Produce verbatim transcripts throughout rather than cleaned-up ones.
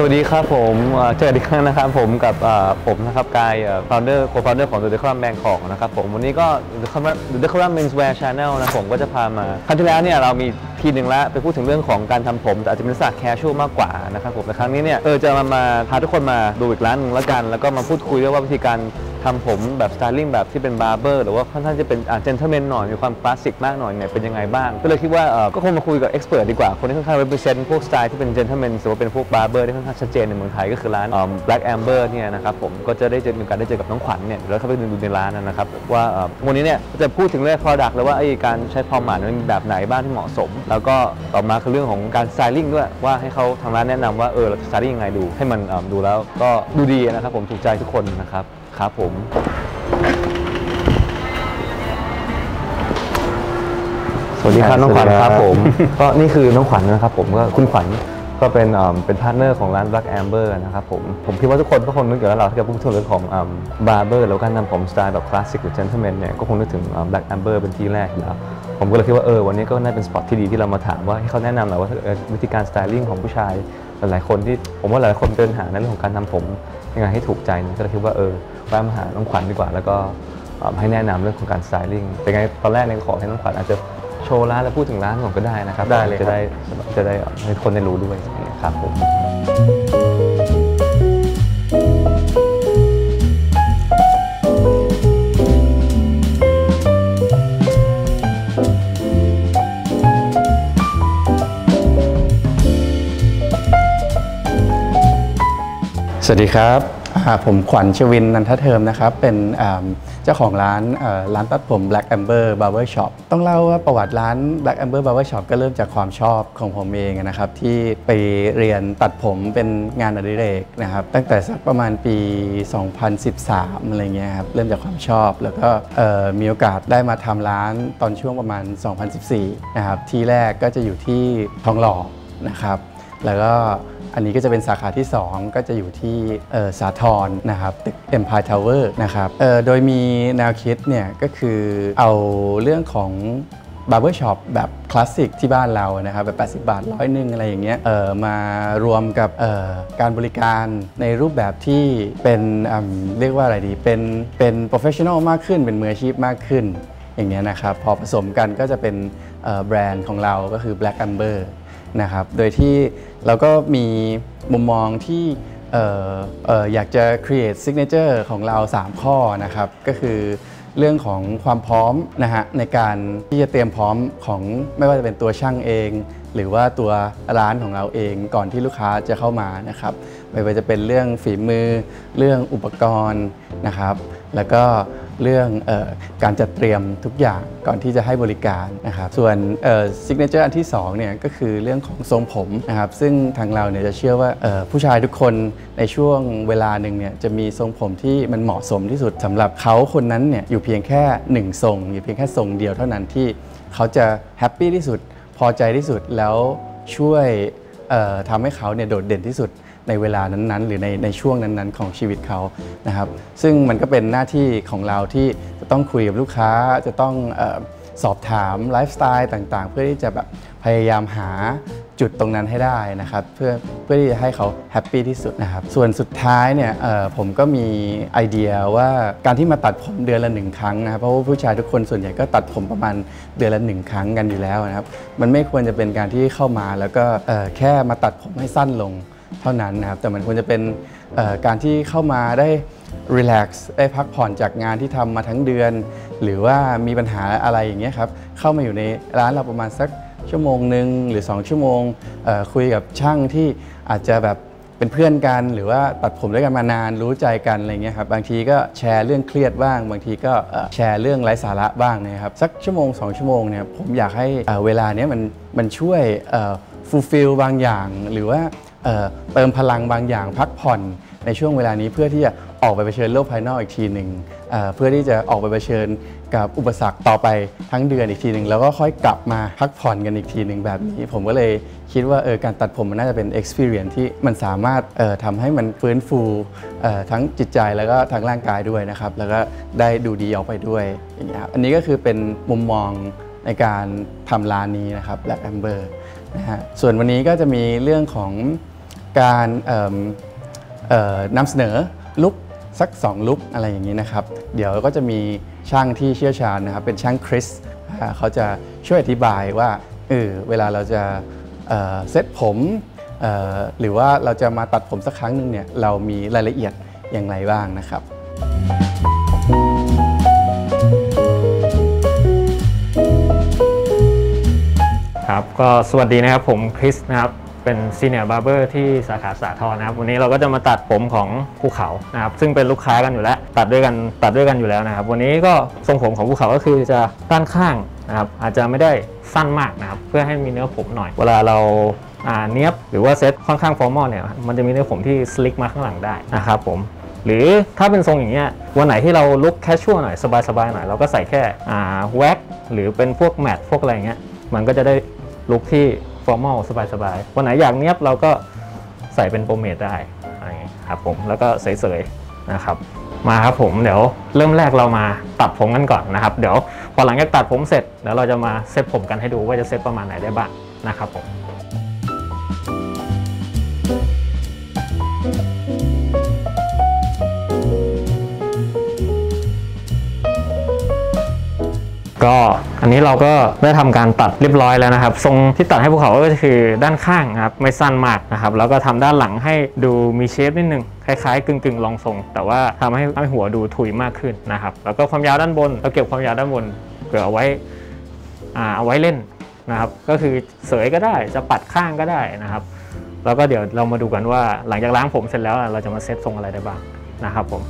วัสดีครับผมเจอกันอีกครั้งนะครับผมกับผมนะครับกาย founder co-founder ของ The Decorum Bangkok นะครับผมวันนี้ก็ The Decorum Menswear Channel นะผมก็จะพามาครั้งที่แล้วเนี่ยเรามีทีหนึ่งแล้วไปพูดถึงเรื่องของการทำผมแต่อาจจะเป็นลักษณะ casual มากกว่านะครับผมแต่ครั้งนี้เนี่ยเออจะมามาพาทุกคนมาดูอีกร้านนึงแล้วกันแล้วก็มาพูดคุยเรื่องว่าวิธีการทำผมแบบสไตลิ่งแบบที่เป็นบาร์เบอร์หรือว่าค่อนข้างจะเป็นเจนเทลแมนหน่อยมีความคลาสสิกมากหน่อยเนี่ยเป็นยังไงบ้างก็เลยคิดว่าก็คงมาคุยกับเอ็กซ์เพรสดีกว่าคนที่ค่อนข้าง represent พวกสไตล์ที่เป็นเจนเทลแมนหรือว่าเป็นพวกบาร์เบอร์ที่ค่อนข้างชัดเจนในเมืองไทยก็คือร้าน Black Amber เนี่ยนะครับผมก็จะได้เจอมีโอกาสได้เจอกับน้องขวัญเนี่ยแล้วเข้าไปดูในร้านนะครับว่าวันนี้เนี่ยจะพูดถึงเรื่อง product แล้วว่าไอ้การใช้ความหมายมันแบบไหนบ้างที่เหมาะสมแล้วก็ต่อมาคือเรื่องของการสไตลิ่งด้วยว่าให้เขาทางร้านแนะนำว่าเออเราจะสไตลิ่งยังไงดูให้มันดูแล้วก็ดูดีนะครับผมถูกใจทุกคนนะครับครับผมสวัสดีครับน้องขวัญครับผมก็นี่คือน้องขวัญนะครับผมก็คุณขวัญก็เป็นเป็นพาร์ทเนอร์ของร้าน Black Amber นะครับผมผมคิดว่าทุกคนก็คงนึกอยู่แล้วเราที่จะพูดถึงเรื่องของบาร์เบอร์แล้วการทำผมสไตล์แบบคลาสสิกหรือเจนเทลแมนเนี่ยก็คงนึกถึง Black Amber เป็นที่แรกอยู่แล้วผมก็เลยคิดว่าเออวันนี้ก็น่าเป็นสปอตที่ดีที่เรามาถามว่าให้เขาแนะนำหน่อยว่าวิธีการสไตลิ่งของผู้ชายหลายๆคนที่ผมว่าหลายคนเดินหาในเรื่องของการทำผมยังไงให้ถูกใจก็เลยคิดว่าเออแวะมาหาน้องขวัญดีกว่าแล้วก็ให้แนะนำเรื่องของการสไตลิ่งแต่ไงตอนแรกเนี่ยขอให้น้องขวัญอาจจะโชว์ร้านแล้วพูดถึงร้านผมก็ได้นะครับได้เลยจะได้จะได้ให้คนได้รู้ด้วยครับผมสวัสดีครับผมขวัญชวินนันทเทิมนะครับเป็นเจ้าของร้านร้านตัดผม Black Amber Barber Shop ต้องเล่าว่าประวัติร้าน Black Amber Barber Shop ก็เริ่มจากความชอบของผมเองนะครับที่ไปเรียนตัดผมเป็นงานอดิเรกนะครับตั้งแต่สักประมาณปี สองพันสิบสาม อะไรเงี้ยครับเริ่มจากความชอบแล้วก็มีโอกาสได้มาทำร้านตอนช่วงประมาณ สองพันสิบสี่ นะครับที่แรกก็จะอยู่ที่ทองหล่อนะครับแล้วก็อันนี้ก็จะเป็นสาขาที่สองก็จะอยู่ที่สาทรนะครับตึก Empire Tower นะครับโดยมีแนวคิดเนี่ยก็คือเอาเรื่องของ Barber Shop แบบคลาสสิกที่บ้านเรานะครับแบบแปดสิบบาทร้อยหนึ่งอะไรอย่างเงี้ยมารวมกับการบริการในรูปแบบที่เป็นเรียกว่าอะไรดีเป็นเป็น professional มากขึ้นเป็นมืออาชีพมากขึ้นอย่างเงี้ยนะครับพอผสมกันก็จะเป็นแบรนด์ของเราก็คือ Black Amberนะครับโดยที่เราก็มีมุมมองที่เอ่อเอ่ออยากจะ create signature ของเราสามข้อนะครับก็คือเรื่องของความพร้อมนะฮะในการที่จะเตรียมพร้อมของไม่ว่าจะเป็นตัวช่างเองหรือว่าตัวร้านของเราเองก่อนที่ลูกค้าจะเข้ามานะครับไม่ว่าจะเป็นเรื่องฝีมือเรื่องอุปกรณ์นะครับแล้วก็เรื่องเอ่อการจัดเตรียมทุกอย่างก่อนที่จะให้บริการนะครับส่วนซิกเนเจอร์อันที่สองเนี่ยก็คือเรื่องของทรงผมนะครับซึ่งทางเราเนี่ยจะเชื่อว่าผู้ชายทุกคนในช่วงเวลาหนึ่งเนี่ยจะมีทรงผมที่มันเหมาะสมที่สุดสำหรับเขาคนนั้นเนี่ยอยู่เพียงแค่หนึ่งทรงอยู่เพียงแค่ทรงเดียวเท่านั้นที่เขาจะแฮปปี้ที่สุดพอใจที่สุดแล้วช่วยทำให้เขาเนี่ยโดดเด่นที่สุดในเวลานั้นๆหรือในในช่วงนั้นๆของชีวิตเขานะครับซึ่งมันก็เป็นหน้าที่ของเราที่จะต้องคุยกับลูกค้าจะต้องเอ่อสอบถามไลฟ์สไตล์ต่างๆเพื่อที่จะแบบพยายามหาจุดตรงนั้นให้ได้นะครับเพื่อเพื่อที่จะให้เขาแฮปปี้ที่สุดนะครับส่วนสุดท้ายเนี่ยผมก็มีไอเดียว่าการที่มาตัดผมเดือนละหนึ่งครั้งนะครับเพราะว่าผู้ชายทุกคนส่วนใหญ่ก็ตัดผมประมาณเดือนละหนึ่งครั้งกันอยู่แล้วนะครับมันไม่ควรจะเป็นการที่เข้ามาแล้วก็แค่มาตัดผมให้สั้นลงเท่านั้นนะครับแต่มันควรจะเป็นการที่เข้ามาได้รีแลกซ์ได้พักผ่อนจากงานที่ทำมาทั้งเดือนหรือว่ามีปัญหาอะไรอย่างเงี้ยครับเข้ามาอยู่ในร้านเราประมาณสักชั่วโมงหนึ่งหรือสองชั่วโมงคุยกับช่างที่อาจจะแบบเป็นเพื่อนกันหรือว่าตัดผมด้วยกันมานานรู้ใจกันอะไรเงี้ยครับบางทีก็แชร์เรื่องเครียดบ้างบางทีก็แชร์เรื่องไร้สาระบ้างนะครับสักชั่วโมงสองชั่วโมงเนี่ยผมอยากให้เวลาเนี้ยมันมันช่วยฟูลฟิลบางอย่างหรือว่าเติมพลังบางอย่างพักผ่อนในช่วงเวลานี้เพื่อที่จะออกไปเผชิญโลกภายนอกอีกทีหนึ่งเพื่อที่จะออกไปเผชิญกับอุปสรรคต่อไปทั้งเดือนอีกทีหนึ่งแล้วก็ค่อยกลับมาพักผ่อนกันอีกทีหนึ่งแบบนี้ผมก็เลยคิดว่าเออการตัดผมมันน่าจะเป็น experience ที่มันสามารถทำให้มันฟื้นฟูทั้งจิตใจแล้วก็ทางร่างกายด้วยนะครับแล้วก็ได้ดูดีออกไปด้วยอย่างเงี้ยอันนี้ก็คือเป็นมุมมองในการทำร้านนี้นะครับ Black Amber นะฮะส่วนวันนี้ก็จะมีเรื่องของการนำเสนอลุคสักสองลุคอะไรอย่างนี้นะครับเดี๋ยวก็จะมีช่างที่เชี่ยวชาญนะครับเป็นช่างคริสเขาจะช่วยอธิบายว่าเออเวลาเราจะเซตผมหรือว่าเราจะมาตัดผมสักครั้งหนึ่งเนี่ยเรามีรายละเอียดอย่างไรบ้างนะครับครับก็สวัสดีนะครับผมคริสนะครับเป็นซีเนียร์บาร์เบอร์ที่สาขาสาทรนะครับวันนี้เราก็จะมาตัดผมของภูเขานะครับซึ่งเป็นลูกค้ากันอยู่แล้วตัดด้วยกันตัดด้วยกันอยู่แล้วนะครับวันนี้ก็ทรงผมของภูเขาก็คือจะด้านข้างนะครับอาจจะไม่ได้สั้นมากนะครับเพื่อให้มีเนื้อผมหน่อยเวลาเราเนียบหรือว่าเซ็ตค่อนข้างฟอร์มอลเนี่ยมันจะมีเนื้อผมที่สลิกมาข้างหลังได้นะครับผมหรือถ้าเป็นทรงอย่างเงี้ยวันไหนที่เราลุคแคชชวลหน่อยสบายๆหน่อยเราก็ใส่แค่แว็กหรือเป็นพวกแมทพวกอะไรเงี้ยมันก็จะได้ลุคที่ฟอร์มอลสบายๆวันไหนอยากเนียบเราก็ใส่เป็นโปรเมทได้ครับผมแล้วก็เสยๆนะครับมาครับผมเดี๋ยวเริ่มแรกเรามาตัดผมกันก่อนนะครับเดี๋ยวพอหลังจากตัดผมเสร็จเดี๋ยวเราจะมาเซตผมกันให้ดูว่าจะเซตประมาณไหนได้บ้างนะครับผมก็อันนี้เราก็ได้ทำการตัดเรียบร้อยแล้วนะครับทรงที่ตัดให้ภูเขาก็คือด้านข้างนะครับไม่สั้นมากนะครับแล้วก็ทำด้านหลังให้ดูมีเชฟนิดนึงคล้ายๆกึ่งๆรองทรงแต่ว่าทำให้ให้หัวดูถุยมากขึ้นนะครับแล้วก็ความยาวด้านบนเราเก็บความยาวด้านบนเผื่อเอาไว้อ่าเอาไว้เล่นนะครับก็คือเสยก็ได้จะปัดข้างก็ได้นะครับแล้วก็เดี๋ยวเรามาดูกันว่าหลังจากล้างผมเสร็จแล้วเราจะมาเซตทรงอะไรได้บ้างนะครับผม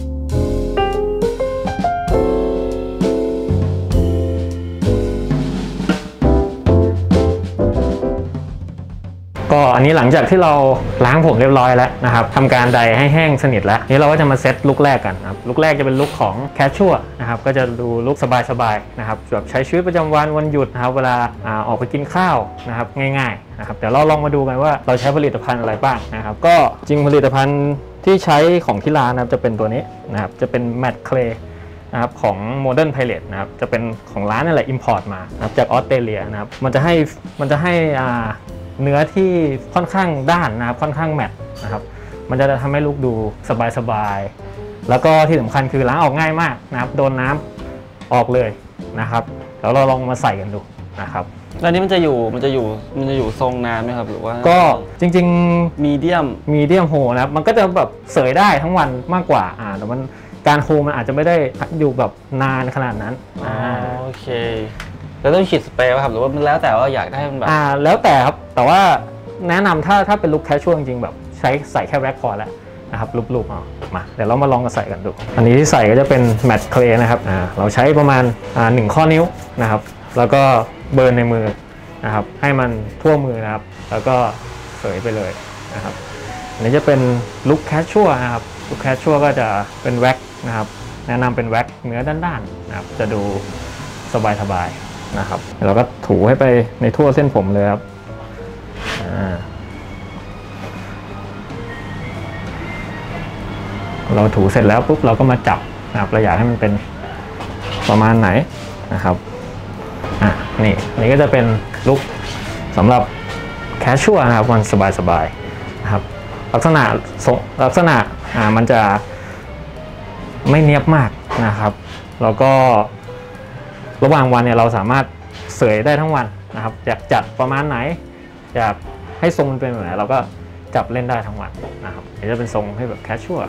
ก็อันนี้หลังจากที่เราล้างผมเรียบร้อยแล้วนะครับทำการไดให้แห้งสนิทแล้วนี้เราก็จะมาเซตลุคแรกกันนะครับลุคแรกจะเป็นลุคของแคชชัวนะครับก็จะดูลุคสบายๆนะครับแบบใช้ชีวิตประจำวันวันหยุดนะครับเวลาออกไปกินข้าวนะครับง่ายๆนะครับเดี๋ยวเราลองมาดูกันว่าเราใช้ผลิตภัณฑ์อะไรบ้างนะครับก็จริงผลิตภัณฑ์ที่ใช้ของที่ร้านนะครับจะเป็นตัวนี้นะครับจะเป็นแมตต์เคลย์นะครับของ Modern Pilot นะครับจะเป็นของร้านนั่นแหละ import มานะครับจากออสเตรเลียนะครับมันจะให้มันจะให้อ่าเนื้อที่ค่อนข้างด้านนะครับค่อนข้างแมตต์นะครับมันจะทำให้ลุคดูสบายๆแล้วก็ที่สำคัญคือล้างออกง่ายมากนะครับโดนน้ำออกเลยนะครับแล้วเราลองมาใส่กันดูนะครับแล้วนี้มันจะอยู่มันจะอยู่มันจะอยู่ทรงนานไหมครับหรือว่าก็จริงๆมีเดียมมีเดียมโฮนะครับมันก็จะแบบเสยได้ทั้งวันมากกว่าอ่าแต่มันการโฮมันอาจจะไม่ได้อยู่แบบนานขนาดนั้นอ๋อโอเคแล้วต้องฉีดสเปรย์ป่ะครับหรือว่ามันแล้วแต่ว่าอยากได้มันแบบอ่าแล้วแต่ครับแต่ว่าแนะนำถ้าถ้าเป็นลุคแคชชวลจริงๆแบบใช้ใส่แค่แว็กพอแล้วนะครับรูปๆเอามาเดี๋ยวเรามาลองกันใส่กันดูอันนี้ที่ใส่ก็จะเป็นแมตต์เคลย์นะครับอ่าเราใช้ประมาณอ่าหนึ่งข้อนิ้วนะครับแล้วก็เบิร์นในมือนะครับให้มันทั่วมือนะครับแล้วก็เสยไปเลยนะครับอันนี้จะเป็นลุคแคชชวลนะครับลุคแคชชวลก็จะเป็นแว็กนะครับแนะนำเป็นแว็กเนื้อด้านๆนะครับจะดูสบายๆนะครับเราก็ถูให้ไปในทั่วเส้นผมเลยครับเราถูเสร็จแล้วปุ๊บเราก็มาจับนะครับเราอยากให้มันเป็นประมาณไหนนะครับอ่ะนี่นี่ก็จะเป็นลุคสำหรับแคชชวลนะครับวันสบายๆนะครับลักษณะลักษณะอ่ามันจะไม่เนียบมากนะครับแล้วก็ระหว่างวันเนี่ยเราสามารถเสยได้ทั้งวันนะครับอยากจัดประมาณไหนอยากให้ทรงมันเป็นแบบไหนเราก็จับเล่นได้ทั้งวันนะครับเดี๋ยวจะเป็นทรงให้แบบแคชชวล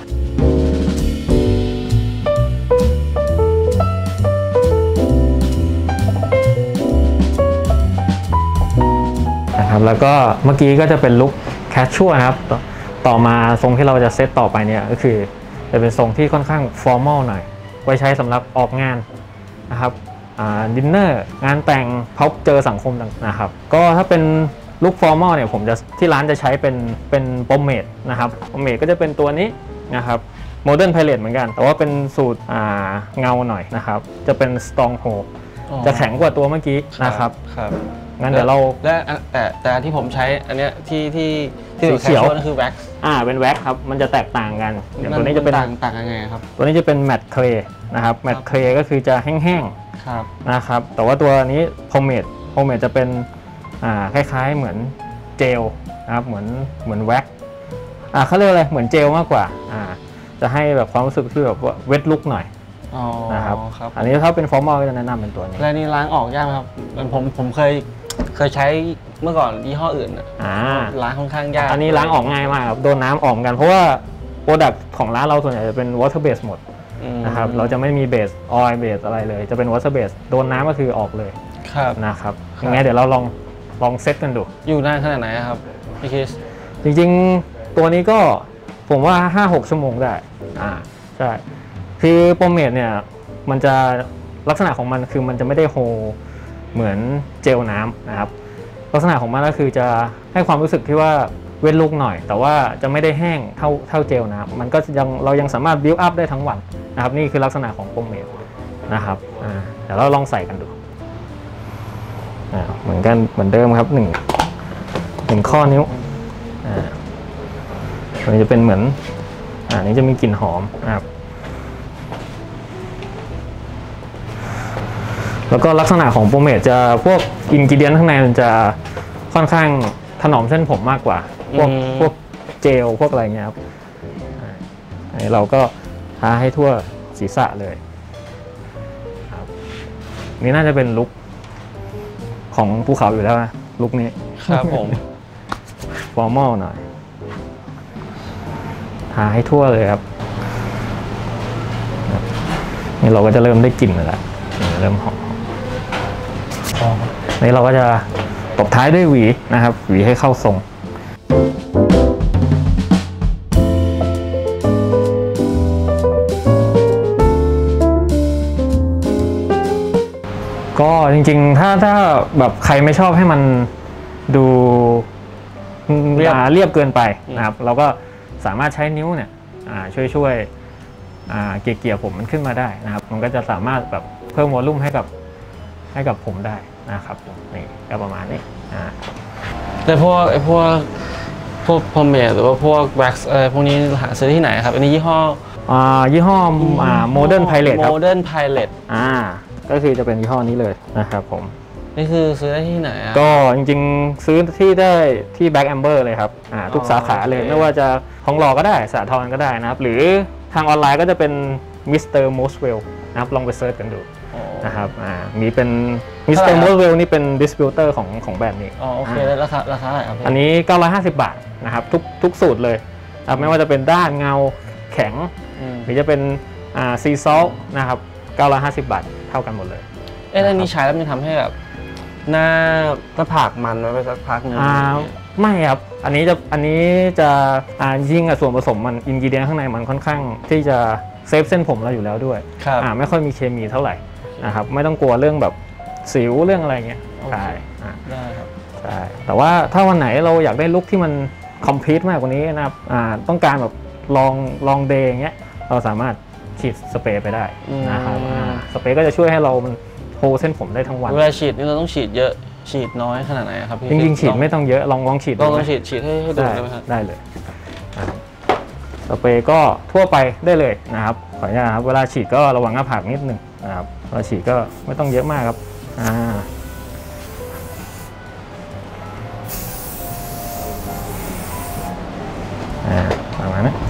นะครับแล้วก็เมื่อกี้ก็จะเป็นลุคแคชชวลนะครับต่อมาทรงที่เราจะเซตต่อไปเนี่ยก็คือจะเป็นทรงที่ค่อนข้างฟอร์มอลหน่อยไว้ใช้สำหรับออกงานนะครับดินเนอร์งานแต่งพบเจอสังคมต่างนะครับก็ถ้าเป็นลุคฟอร์มอลเนี่ยผมจะที่ร้านจะใช้เป็นเป็นโปรเมทนะครับโปรเมทก็จะเป็นตัวนี้นะครับโมเดิร์นไพเรตเหมือนกันแต่ว่าเป็นสูตรเงาหน่อยนะครับจะเป็นสตรองโฮจะแข็งกว่าตัวเมื่อกี้นะครับครับงั้นเดี๋ยวเราและแต่แต่ที่ผมใช้อันเนี้ยที่ที่ที่สีเขียวนั่นคือแว็กซ์อ่าเป็นแว็กซ์ครับมันจะแตกต่างกันอย่างตัวนี้จะเป็นต่างต่างยังไงครับตัวนี้จะเป็นแมตต์เคลย์นะครับแมตต์เคลย์ก็คือจะแห้งๆนะครับแต่ว่าตัวนี้โพเมดโพเมดจะเป็นอ่าคล้ายๆเหมือนเจลนะครับเหมือนเหมือนแว็กอ่าเขาเรียกอะไรเหมือนเจลมากกว่าอ่าจะให้แบบความรู้สึกที่แบบว่าเวทลุกหน่อยอ๋อนะครับครับอันนี้ถ้าเป็นฟอร์มอลก็จะแนะนำเป็นตัวนี้แล้วนี่ล้างออกยากไหมครับมันผมผมเคยเคยใช้เมื่อก่อนยี่ห้ออื่นอะอ่าล้างค่อนข้างยากอันนี้ล้างออกง่ายมากครับโดนน้ำออกกันเพราะว่าโปรดักต์ของร้านเราส่วนใหญ่จะเป็น water base หมดอืมนะครับเราจะไม่มีเบสออยล์เบสอะไรเลยจะเป็น water base โดนน้ำก็คือออกเลยครับนะครับครับยังไงเดี๋ยวเราลองลองเซตกันดูอยู่นานขนาดไหนอะครับพี่คริสจริงๆตัวนี้ก็ผมว่า ห้าหก ชั่วโมงได้อ่าใช่คือโปรเมทเนี่ยมันจะลักษณะของมันคือมันจะไม่ได้โฮเหมือนเจลน้ำนะครับลักษณะของมันก็คือจะให้ความรู้สึกที่ว่าเว้นลูกหน่อย แต่ว่าจะไม่ได้แห้งเท่าเท่าเจลน้ำมันก็ยังเรายังสามารถบิวอัพได้ทั้งวันนะครับนี่คือลักษณะของโปรเมทนะครับอ่าเดี๋ยวเราลองใส่กันดูอ่าเหมือนกันเหมือนเดิมครับหนึ่งหนึ่งข้อนิ้วอ่าตัวนี้จะเป็นเหมือนอ่านี้จะมีกลิ่นหอมนะครับแล้วก็ลักษณะของโปรเมทจะพวกอินกิเดียนข้างในมันจะค่อนข้างถนอมเส้นผมมากกว่าพวกพวกเจลพวกอะไรเงี้ยครับอ่าอันนี้เราก็ทาให้ทั่วศีรษะเลยครับนี่น่าจะเป็นลุคของภูเขาอยู่แล้วนะลุคนี้ครับผมฟอร์มอลหน่อยทาให้ทั่วเลยครับนี่เราก็จะเริ่มได้กลิ่นแล้วเริ่มหอมนี่เราก็จะตบท้ายด้วยหวีนะครับหวีให้เข้าทรงก็จริงๆถ้าถ้าแบบใครไม่ชอบให้มันดูเรียบเรียบเกินไปนะครับเราก็สามารถใช้นิ้วเนี่ยช่วยช่วยเกี่ยๆผมมันขึ้นมาได้นะครับมันก็จะสามารถแบบเพิ่มวอลลุ่มให้กับให้กับผมได้นะครับนี่ก็ประมาณนี้อ่าแต่พวกไอ้พวกพวกพอมเมดหรือว่าพวกแว็กซ์อะไรพวกนี้หาซื้อที่ไหนครับอันนี้ยี่ห้ออ่ายี่ห้ออ่าโมเดิร์นไพเรตครับโมเดิร์นไพเรตอ่าก็คือจะเป็นยี่ห้อนี้เลยนะครับผมนี่คือซื้อได้ที่ไหนอะก็จริงๆซื้อที่ได้ที่ Black Amber เลยครับอ่าทุกสาขาเลยไม่ว่าจะทองหล่อก็ได้สาทรก็ได้นะครับหรือทางออนไลน์ก็จะเป็น มิสเตอร์ Moswell นะครับลองไปเซิร์ชกันดูนะครับอ่ามีเป็น มิสเตอร์ Moswell นี่เป็นดิสติบิวเตอร์ของของแบรนด์นี้อ๋อโอเคแล้วราคาราคาเท่าไหร่ครับพี่อันนี้เก้าร้อยห้าสิบบาทนะครับทุกทุกสูตรเลยครับไม่ว่าจะเป็นด้านเงาแข็งอืมหรือจะเป็นอ่าซีซอลนะครับเก้าร้อยห้าสิบบาทเท่ากันหมดเลยเอ๊ะแล้วนี้ใช้แล้วมันทำให้แบบหน้าหน้าผากมันไว้ไปสักพักนึงอ่าไม่ครับอันนี้จะอันนี้จะอ่ายิ่งกับส่วนผสมมันอินกิเดียนข้างในมันค่อนข้างที่จะเซฟเส้นผมเราอยู่แล้วด้วยครับอ่าไม่ค่อยมีเคมีเท่าไหร่นะครับไม่ต้องกลัวเรื่องแบบสิวเรื่องอะไรเงี้ยโอเคใช่อ่าได้ครับใช่แต่ว่าถ้าวันไหนเราอยากได้ลุคที่มันคอมพลีทมากกว่านี้นะครับอ่าต้องการแบบลองลองเดย์อย่างเงี้ยเราสามารถฉีดสเปรย์ไปได้นะครับอ่าสเปรย์ก็จะช่วยให้เรามันโฮเส้นผมได้ทั้งวันเวลาฉีดนี่เราต้องฉีดเยอะฉีดน้อยขนาดไหนครับพี่จริงๆฉีดไม่ต้องเยอะลองลองฉีดลองดูลไหอมงฉีดฉีดให้ให้ดูได้ได้ไหมครับได้เลยนะครับสเปรย์ก็ทั่วไปได้เลยนะครับขออนุญาตครับเวลาฉีดก็ระวังหน้าผากนิดนึงนะครับเวลาฉีดก็ไม่ต้องเยอะมากครับอ่าอ่าประมาณนั้น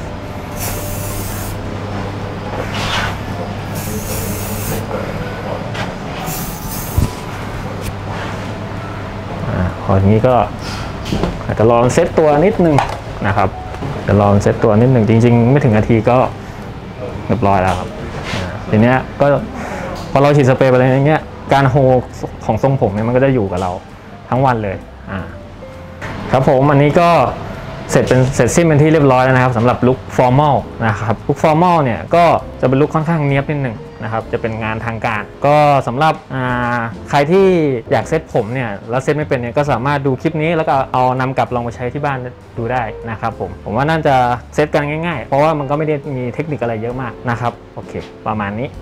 อ่าพอทีนี้ก็อาจจะลองเซตตัวนิดนึงนะครับจะลองเซตตัวนิดหนึ่งจริงๆไม่ถึงนาทีก็เรียบร้อยแล้วครับอ่าทีเนี้ยก็พอเราฉีดสเปรย์ไปอะไรอย่างเงี้ยการโฮของทรงผมเนี่ยมันก็จะอยู่กับเราทั้งวันเลยอ่าครับผมอันนี้ก็เสร็จเป็นเสร็จสิ้นเป็นที่เรียบร้อยแล้วนะครับสำหรับลุคฟอร์มอลนะครับลุคฟอร์มอลเนี่ยก็จะเป็นลุคค่อนข้างเนี๊ยบนิดนึงนะครับจะเป็นงานทางการก็สำหรับอ่าใครที่อยากเซตผมเนี่ยแล้วเซตไม่เป็นเนี่ยก็สามารถดูคลิปนี้แล้วก็เอานำกลับลองไปใช้ที่บ้านดูได้นะครับผมผมว่าน่าจะเซตกันง่ายๆเพราะว่ามันก็ไม่ได้มีเทคนิคอะไรเยอะมากนะครับโอเคประมาณนี้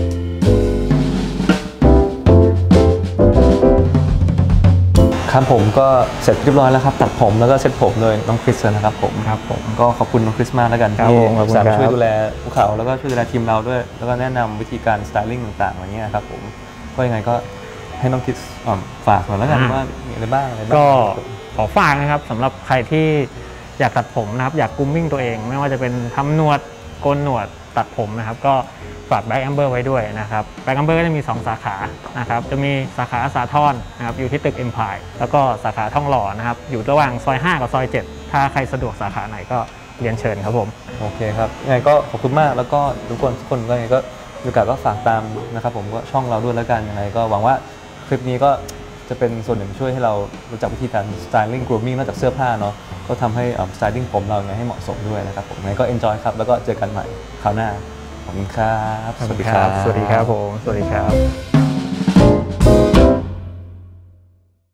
ครับผมก็เสร็จเรียบร้อยแล้วครับตัดผมแล้วก็เซ็ตผมโดยน้องคริสนะครับผมครับผมก็ขอบคุณน้องคริสมากแล้วกันครับที่ผมขอบคุณสามารถครับช่วยดูแลภูเขาแล้วก็ช่วยดูแลทีมเราด้วย แล้วก็แนะนำวิธีการสไตลิ่งต่างๆอะไรเงี้ยครับผมก็ยังไงก็ให้น้องคริสอ่อฝากหน่อยแล้วกันว่ามีอะไรอะไรบ้างอะไรบ้างก็ขอฝากนะครับสำหรับใครที่อยากตัดผมนะครับอยากกรูมมิ่งตัวเอง ไม่ว่าจะเป็นทำหนวดโกนหนวดตัดผมนะครับก็ฝาก Black Amber ไว้ด้วยนะครับ Black Amber ก็จะมีสองสาขานะครับจะมีสาขาสาทรนะครับอยู่ที่ตึก Empire แล้วก็สาขาทองหล่อนะครับอยู่ระหว่างซอยห้ากับซอยเจ็ดถ้าใครสะดวกสาขาไหนก็เรียนเชิญครับผมโอเคครับยังไงก็ขอบคุณมากแล้วก็ทุกคนทุกคนก็ยังไงก็มีโอกาสก็ฝากตามนะครับผมก็ช่องเราด้วยแล้วกันยังไงก็หวังว่าคลิปนี้ก็จะเป็นส่วนหนึ่งช่วยให้เรารู้จักวิธีการสไตลิ่ง grooming นอกจากเสื้อผ้าเนาะก็ทำให้สไตลิ่งผมเรายังไงให้เหมาะสมด้วยนะครับผมยังไงก็ enjoy ครับแล้วก็เจอกันใหม่คราวหน้าขอบคุณครับสวัสดีครับผม สวัสดีครับ